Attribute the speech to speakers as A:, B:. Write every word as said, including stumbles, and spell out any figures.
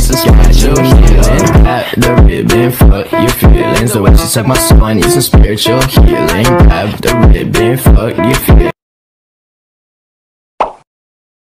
A: some spiritual healing. Grab the ribbon, fuck your feelings. The way she suck my soul, I need some spiritual healing. Grab the ribbon, fuck your feelings.